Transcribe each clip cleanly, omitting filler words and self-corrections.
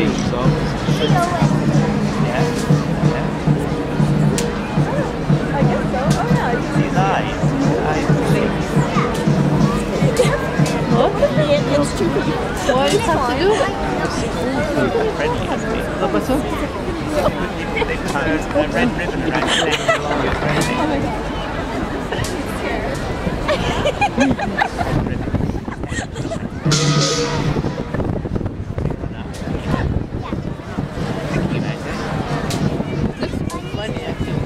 too, so yeah. I guess so. Oh yeah. His eyes. What? It's too big. What does it have to do? Friendly has to be. What was it? They put a red ribbon around his neck along with friendly. Oh my god. Funny, actually.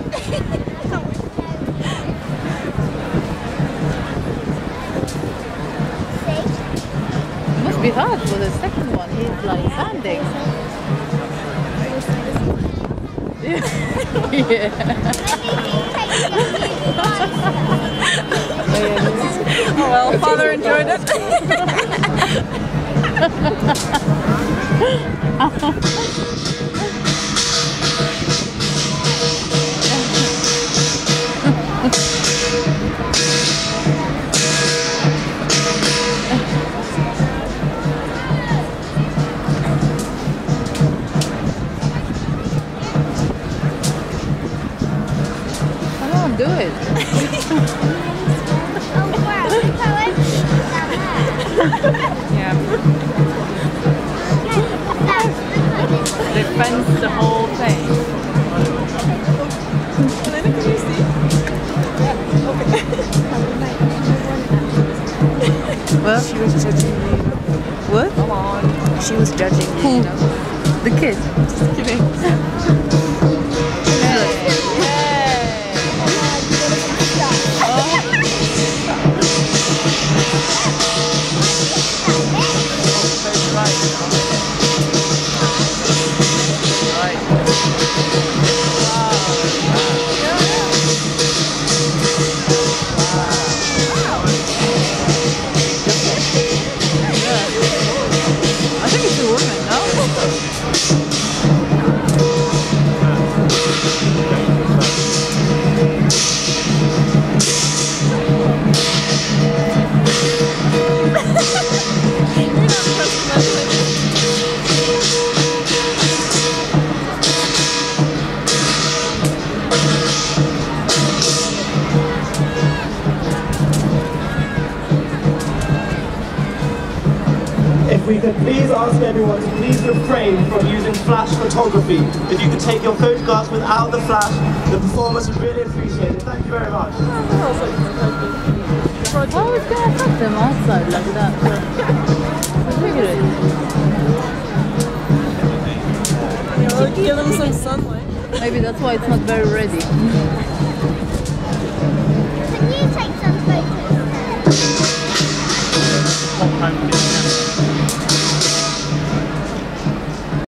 It must be hard for the second one. He's like standing. Yeah. Oh well, father enjoyed it. Come on, do it. Yeah. They fenced the whole thing. Elena, can you see? Yeah. Okay. Well, She was judging me. what? Come on. She was judging me, you know. The kid. Just kidding. I think it's a woman, no? If we could please ask everyone to please refrain from using flash photography. If you could take your photographs without the flash, the performance would really appreciate it. Thank you very much. How is gonna affect them outside like that? Look at it. Give them some sunlight. Maybe that's why it's not very ready. Can you take some photos? What time is it now?